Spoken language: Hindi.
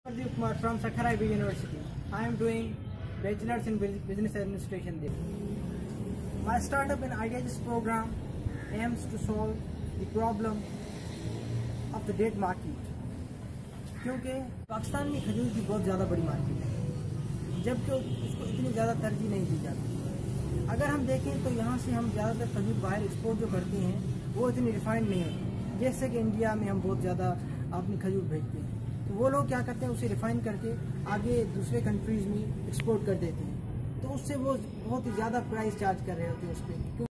Sarmat from Sakhara University. I am doing Bachelor's in Business Administration there. My startup and ideas program aims to solve the problem of the date market. क्योंकि पाकिस्तान में खजूर की बहुत ज़्यादा बड़ी मार्केट है, जबकि उसको इतनी ज़्यादा तरजीह नहीं दी जाती। अगर हम देखें तो यहाँ से हम ज़्यादातर खजूर बाहर एक्सपोर्ट जो करते हैं वो इतनी रिफाइंड नहीं होती, जैसे कि इंडिया में हम बहुत ज़्यादा अपनी खजूर भेजते हैं, तो वो लोग क्या करते हैं उसे रिफाइन करके आगे दूसरे कंट्रीज़ में एक्सपोर्ट कर देते हैं, तो उससे वो बहुत ही ज़्यादा प्राइस चार्ज कर रहे होते हैं उस पर।